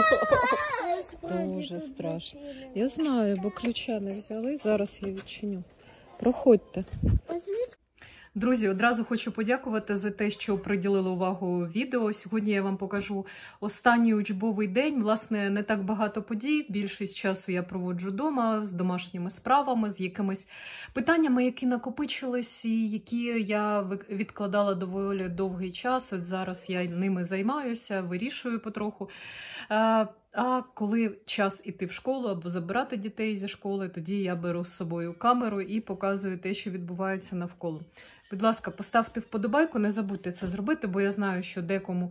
Дуже страшно. Я знаю, бо ключа не взяли. Зараз я відчиню. Проходьте. Друзі, одразу хочу подякувати за те, що приділили увагу відео. Сьогодні я вам покажу останній учбовий день. Власне, не так багато подій. Більшість часу я проводжу вдома з домашніми справами, з якимись питаннями, які накопичились і які я відкладала доволі довгий час. От зараз я ними займаюся, вирішую потроху. А коли час іти в школу або забирати дітей зі школи, тоді я беру з собою камеру і показую те, що відбувається навколо. Будь ласка, поставте вподобайку, не забудьте це зробити, бо я знаю, що декому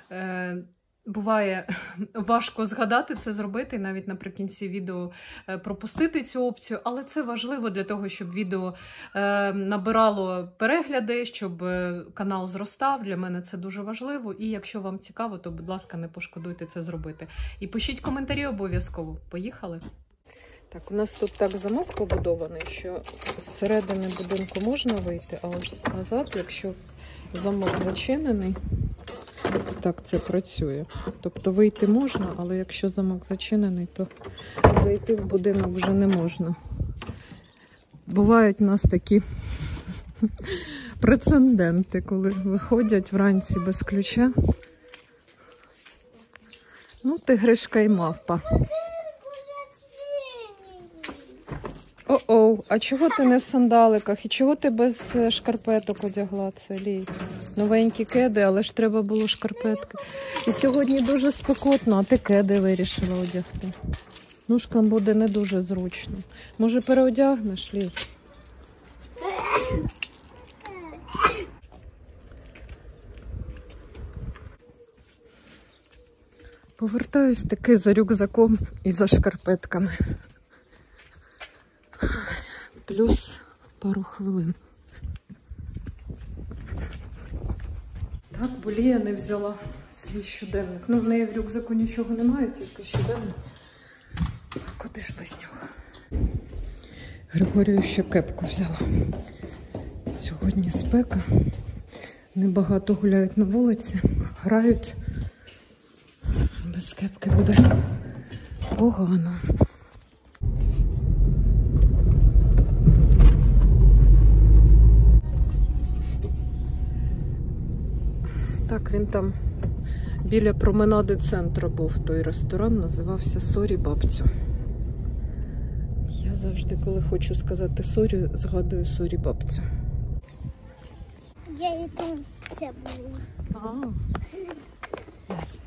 буває важко згадати це зробити, і навіть наприкінці відео пропустити цю опцію, але це важливо для того, щоб відео набирало перегляди, щоб канал зростав. Для мене це дуже важливо, і якщо вам цікаво, то, будь ласка, не пошкодуйте це зробити. І пишіть коментарі обов'язково. Поїхали? Так, у нас тут так замок побудований, що зсередини будинку можна вийти, а ось назад, якщо замок зачинений, ось так це працює. Тобто вийти можна, але якщо замок зачинений, то зайти в будинок вже не можна. Бувають у нас такі прецеденти, коли виходять вранці без ключа. Ну, тигришка і мавпа. О-оу, а чого ти не в сандаликах? І чого ти без шкарпеток одягла це, Лій? Новенькі кеди, але ж треба було шкарпетки. І сьогодні дуже спекотно, а ти кеди вирішила одягти. Ножкам буде не дуже зручно. Може, переодягнеш, Лій? Повертаюсь таки за рюкзаком і за шкарпетками. Плюс пару хвилин. Так, бо Лія не взяла свій щоденник. Ну, в неї в рюкзаку нічого немає, тільки щоденник. А куди ж без нього? Григорію ще кепку взяла. Сьогодні спека. Небагато гуляють на вулиці, грають. Без кепки буде погано. Так, він там біля променади центру був той ресторан, називався «Сорі, бабцю». Я завжди, коли хочу сказати «сорі», згадую «Сорі, бабцю». Я і там це була. Ясно.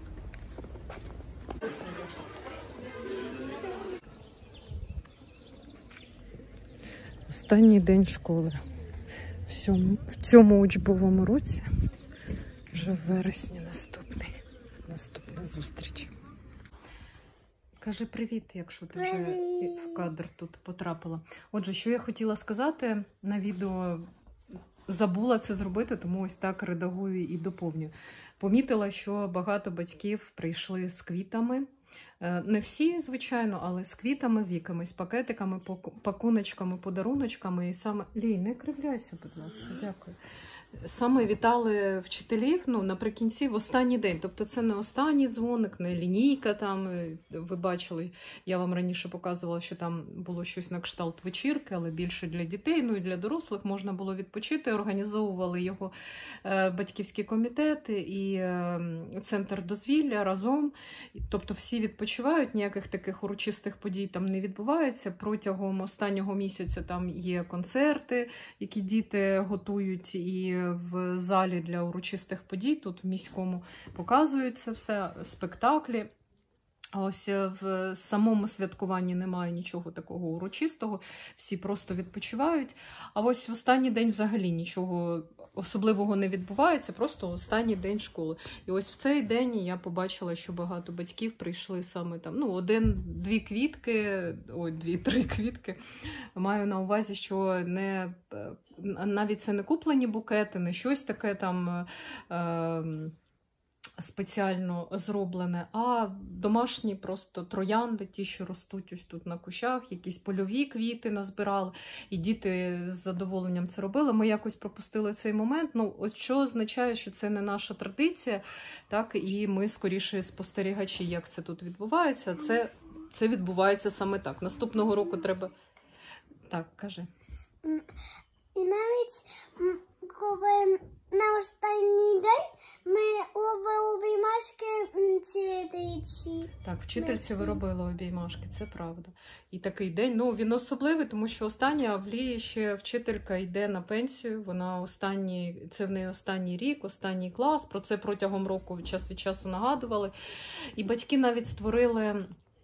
Останній день школи. В цьому учбовому році. Вже в вересні наступна зустріч. Кажи привіт, якщо ти вже в кадр тут потрапила. Отже, що я хотіла сказати на відео, забула це зробити, тому ось так редагую і доповнюю. Помітила, що багато батьків прийшли з квітами. Не всі, звичайно, але з квітами, з якимись пакетиками, пакуночками, подаруночками. І саме... Лій, не кривляйся, будь ласка, дякую. Саме вітали вчителів, ну, наприкінці, в останній день. Тобто це не останній дзвоник, не лінійка там. Ви бачили, я вам раніше показувала, що там було щось на кшталт вечірки, але більше для дітей, ну і для дорослих можна було відпочити. Організовували його батьківський комітет і центр дозвілля разом. Тобто всі відпочивають, ніяких таких урочистих подій там не відбувається. Протягом останнього місяця там є концерти, які діти готують, і в залі для урочистих подій, тут в міському, показують це все, спектаклі. Ось в самому святкуванні немає нічого такого урочистого, всі просто відпочивають. А ось в останній день взагалі нічого особливого не відбувається, просто останній день школи. І ось в цей день я побачила, що багато батьків прийшли саме там, ну, один-дві квітки, ой, дві-три квітки. Маю на увазі, що не, навіть це не куплені букети, не щось таке там спеціально зроблене, а домашні просто троянди, ті, що ростуть ось тут на кущах, якісь польові квіти назбирали, і діти з задоволенням це робили. Ми якось пропустили цей момент. Ну, от що означає, що це не наша традиція, так, і ми скоріше спостерігачі, як це тут відбувається. Це відбувається саме так. Наступного року треба... Так, кажи. І навіть коли на останній день ми робили обіймашки вчительці. Так, вчительці ви робили обіймашки, це правда. І такий день, ну, він особливий, тому що остання в Лії ще вчителька йде на пенсію, це в неї останній рік, останній клас, про це протягом року час від часу нагадували. І батьки навіть створили...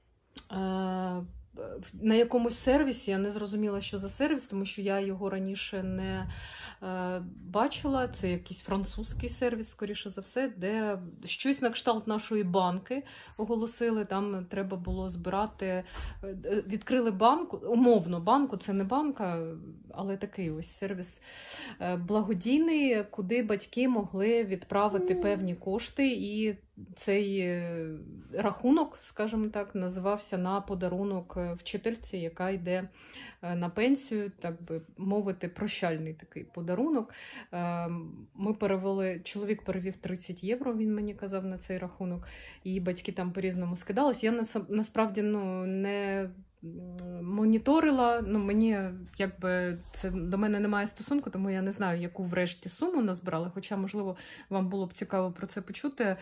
на якомусь сервісі, я не зрозуміла, що за сервіс, тому що я його раніше не бачила. Це якийсь французький сервіс, скоріше за все, де щось на кшталт нашої банки оголосили. Там треба було збирати... Відкрили банку, умовно банку, це не банка, але такий ось сервіс благодійний, куди батьки могли відправити певні кошти, і цей рахунок, скажімо так, називався на подарунок вчительці, яка йде на пенсію, так би мовити, прощальний такий подарунок. Ми перевели, чоловік перевів 30 євро, він мені казав, на цей рахунок, і батьки там по-різному скидались. Я насправді не моніторила, мені якби це до мене немає стосунку, тому я не знаю, яку врешті суму назбирали, хоча, можливо, вам було б цікаво про це почути,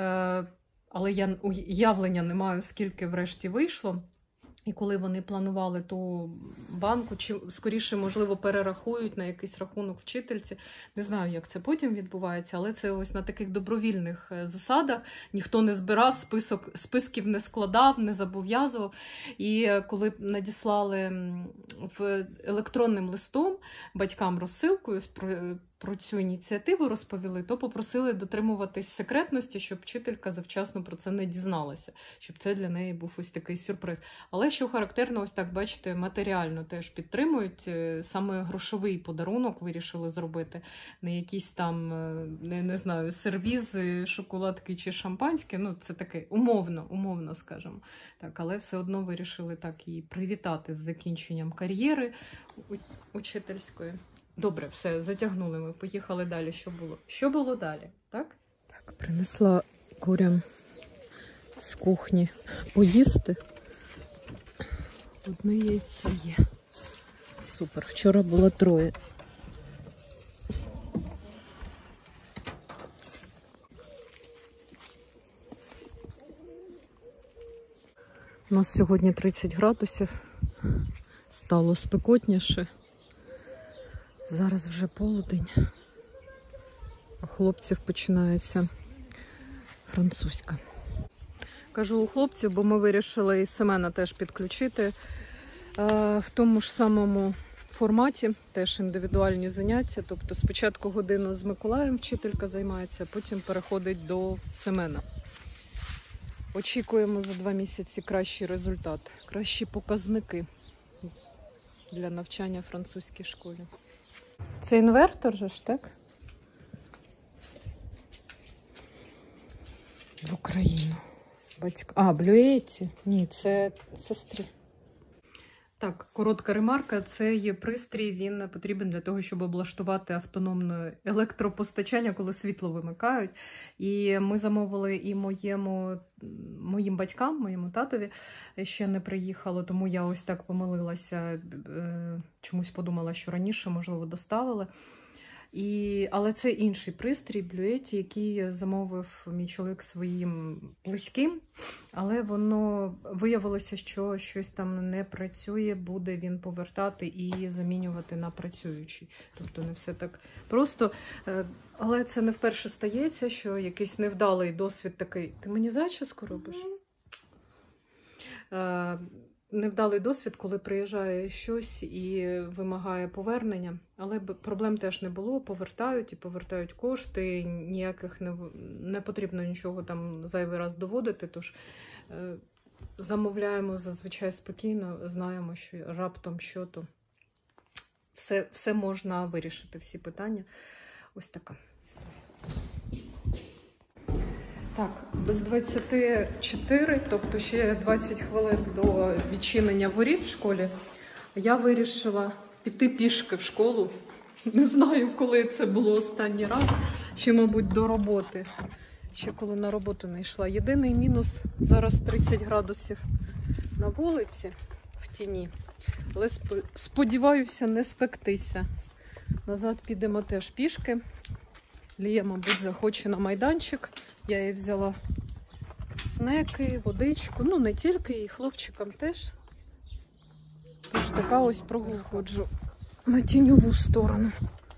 але я уявлення не маю, скільки врешті вийшло. І коли вони планували ту банку, чи скоріше, можливо, перерахують на якийсь рахунок вчительці. Не знаю, як це потім відбувається, але це ось на таких добровільних засадах. Ніхто не збирав, списків не складав, не зобов'язував. І коли надіслали електронним листом батькам розсилкою про цю ініціативу розповіли, то попросили дотримуватись секретності, щоб вчителька завчасно про це не дізналася, щоб це для неї був ось такий сюрприз. Але що характерно, ось так, бачите, матеріально теж підтримують, саме грошовий подарунок вирішили зробити, не якісь там, не знаю, сервізи, шоколадки чи шампанське, ну це таке умовно, скажімо. Так, але все одно вирішили так її привітати з закінченням кар'єри учительської. Добре, все, затягнули ми, поїхали далі. Що було далі, так? Так, принесла курям з кухні поїсти. Одне яйце є. Супер, вчора було 3. У нас сьогодні 30 градусів, стало спекотніше. Зараз вже полудень, у хлопців починається французька. Кажу у хлопців, бо ми вирішили і Семена теж підключити в тому ж самому форматі, теж індивідуальні заняття. Тобто спочатку годину з Миколаєм вчителька займається, потім переходить до Семена. Очікуємо за 2 місяці кращий результат, кращі показники для навчання в французькій школі. Це інвертор же ж, так? В Україну. Блюеті? Ні, це сестри. Так, коротка ремарка. Цей пристрій, він потрібен для того, щоб облаштувати автономне електропостачання, коли світло вимикають. І ми замовили і моїм батькам, моєму татові ще не приїхало, тому я ось так помилилася, чомусь подумала, що раніше, можливо, доставили. Але це інший пристрій, блюеті, який замовив мій чоловік своїм близьким, але воно виявилося, що щось там не працює, буде він повертати і замінювати на працюючий. Тобто не все так просто. Але це не вперше стається, що якийсь невдалий досвід такий. Ти мені зачіску робиш? Невдалий досвід, коли приїжджає щось і вимагає повернення. Але проблем теж не було, повертають кошти, ніяких не потрібно нічого там зайвий раз доводити, тож замовляємо зазвичай спокійно, знаємо, що раптом що, то все можна вирішити, всі питання. Ось така історія. без 24, тобто ще 20 хвилин до відчинення воріт в школі, я вирішила піти пішки в школу. Не знаю, коли це було останній раз, ще, мабуть, до роботи. Ще коли на роботу не йшла. Єдиний мінус – зараз 30 градусів на вулиці в тіні. Але сподіваюся не спектися. Назад підемо теж пішки. Лія, мабуть, захоче на майданчик. Я їй взяла снеки, водичку. Ну, не тільки, і хлопчикам теж. Тож така ось прогулка. Ходжу на тіньову сторону.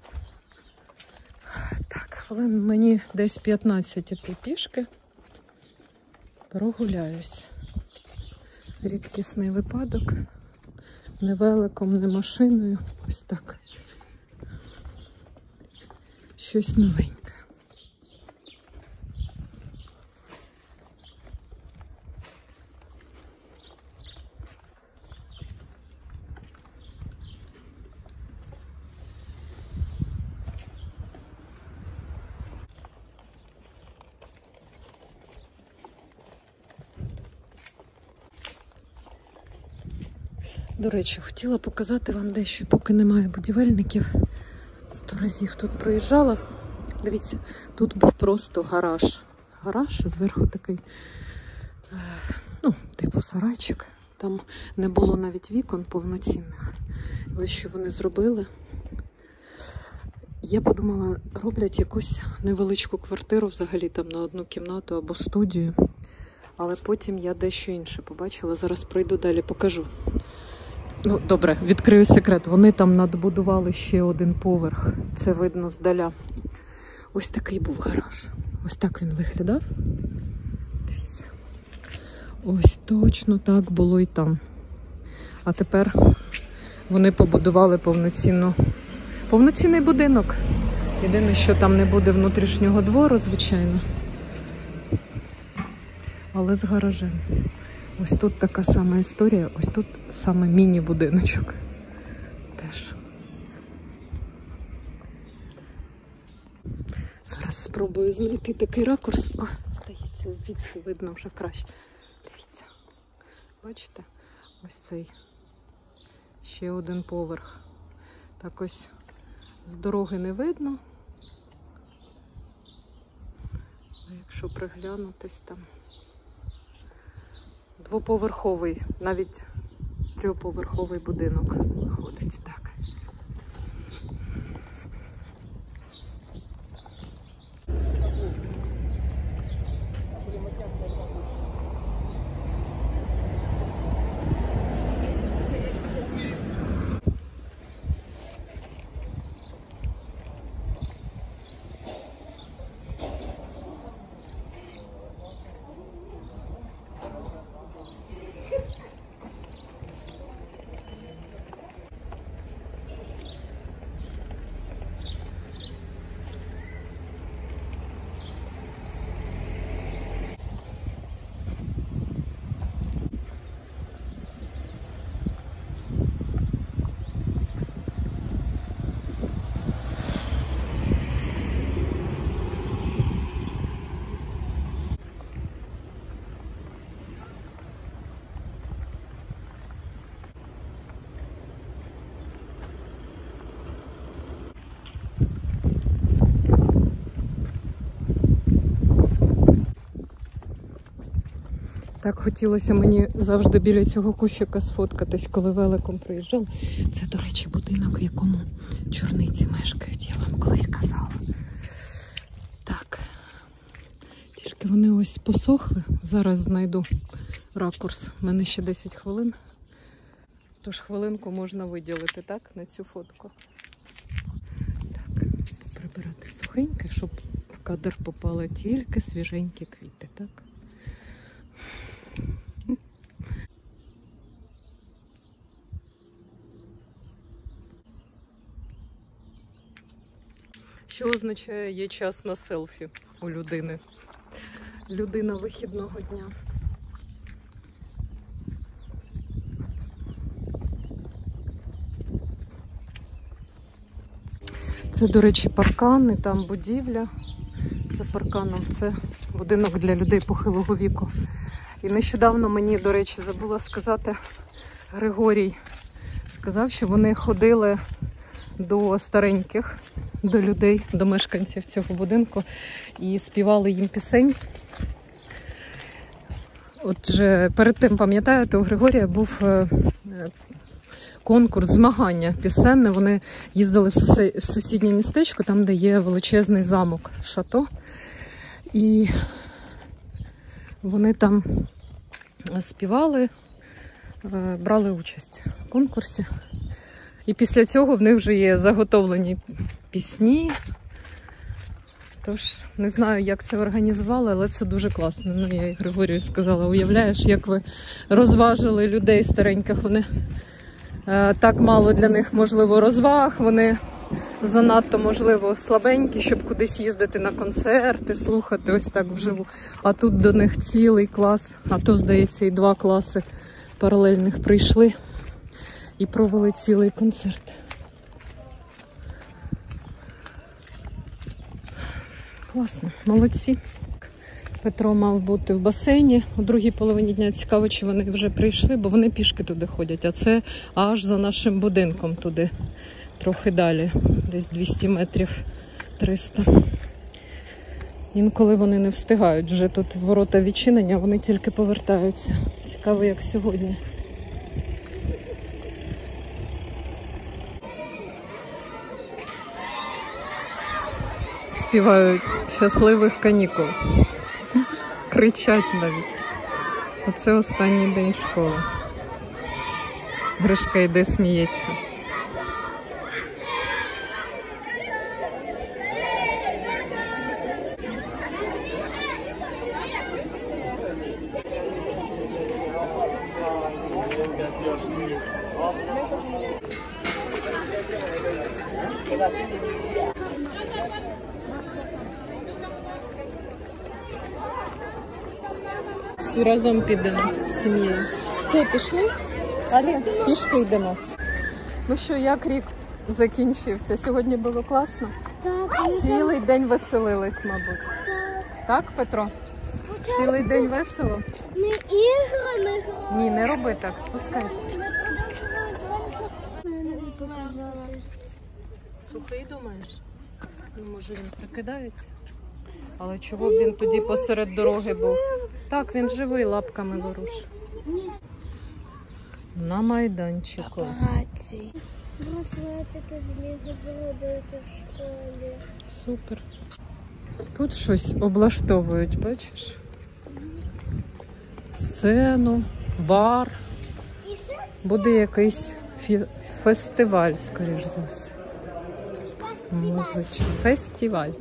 Так, хвилин мені десь 15 іти пішки. Прогуляюсь. Рідкісний випадок. Не великом, не машиною. Ось так. Щось новеньке. До речі, хотіла показати вам дещо, поки немає будівельників. 100 разів тут проїжджала. Дивіться, тут був просто гараж. Гараж, зверху такий, ну, типу сарайчик. Там не було навіть вікон повноцінних. Ось що вони зробили. Я подумала, роблять якусь невеличку квартиру взагалі там на одну кімнату або студію. Але потім я дещо інше побачила. Зараз пройду далі, покажу. Ну, добре, відкрию секрет. Вони там надбудували ще один поверх. Це видно здаля. Ось такий був гараж. Ось так він виглядав. Дивіться. Ось точно так було і там. А тепер вони побудували повноцінний будинок. Єдине, що там не буде внутрішнього двору, звичайно. Але з гаражем. Ось тут така сама історія, ось тут саме міні-будиночок. Теж. Зараз спробую знайти такий ракурс. О, здається, звідси видно вже краще. Дивіться. Бачите? Ось цей. Ще один поверх. Так ось з дороги не видно. А якщо приглянутись там. Двоповерховий, навіть трьохповерховий будинок виходить, так. Так хотілося мені завжди біля цього кущика сфоткатись, коли великом приїжджав. Це, до речі, будинок, в якому чорниці мешкають, я вам колись казала. Так, тільки вони ось посохли. Зараз знайду ракурс. У мене ще 10 хвилин. Тож хвилинку можна виділити, так, на цю фотку. Так, прибирати сухеньке, щоб в кадр попали тільки свіженькі квіти, так? Що означає є час на селфі у людини? Людина вихідного дня. Це, до речі, паркан, і там будівля. За парканом. Це будинок для людей похилого віку. І нещодавно мені, до речі, забула сказати, Григорій сказав, що вони ходили до стареньких, до людей, до мешканців цього будинку і співали їм пісень. Отже, перед тим, пам'ятаєте, у Григорія був конкурс, змагання пісенне. Вони їздили в сусіднє містечко, там, де є величезний замок, шато. І вони там співали, брали участь в конкурсі. І після цього в них вже є заготовлені пісні. Тож, не знаю, як це організували, але це дуже класно. Ну, я і Григорію сказала, уявляєш, як ви розважили людей стареньких. Вони так мало для них, можливо, розваг, вони занадто, можливо, слабенькі, щоб кудись їздити на концерти, слухати ось так вживу. А тут до них цілий клас, а то, здається, і 2 класи паралельних прийшли і провели цілий концерт. Класно, молодці. Петро мав бути в басейні у другій половині дня. Цікаво, чи вони вже прийшли, бо вони пішки туди ходять. А це аж за нашим будинком туди, трохи далі, десь 200 метрів, 300. Інколи вони не встигають. Вже тут ворота відчинені, а вони тільки повертаються. Цікаво, як сьогодні. Співають щасливих канікул. Кричать навіть. Оце останній день школи. Гришка йде, сміється. Всі разом підемо з сім'єю. Все, пішли? Алі, пішки йдемо. Ну що, як рік закінчився? Сьогодні було класно? Так. Цілий день веселились, мабуть. Так, Петро? Цілий день весело? Ми іграми грали. Ні, не роби так, спускайся. Ми продовжували зранку. Мене показати. Сухий, думаєш? Ну, може, він прикидається? Але чого б він тоді посеред дороги був? Так, він живий, лапками ворушить. На майданчику. Папараці. Браслетики з Лего зробити в школі. Супер. Тут щось облаштовують, бачиш? Сцену, бар. Буде якийсь фестиваль, скоріш за все. Музичний фестиваль.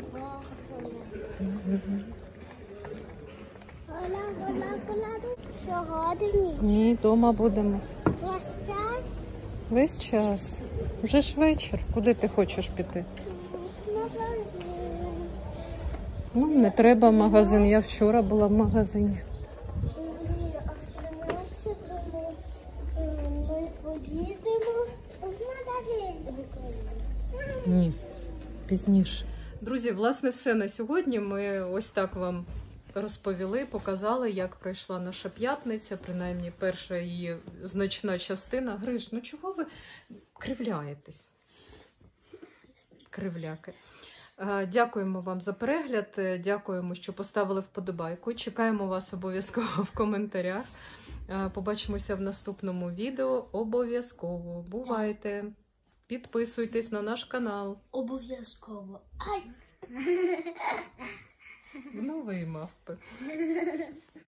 Сьогодні. Ні, вдома будемо. Весь час. Весь час. Вже ж вечір. Куди ти хочеш піти? Магазин. Ну, не треба в магазин. Я вчора була в магазині. А в 13-му ми поїдемо в магазин. Ні, пізніше. Друзі, власне, все на сьогодні. Ми ось так вам розповіли, показали, як пройшла наша п'ятниця, принаймні перша її значна частина. Гриш, ну чого ви кривляєтесь? Кривляки. Дякуємо вам за перегляд, дякуємо, що поставили вподобайку. Чекаємо вас обов'язково в коментарях. Побачимося в наступному відео. Обов'язково. Бувайте! Підписуйтесь на наш канал. Обов'язково. Ай! Ну ви, мавпи.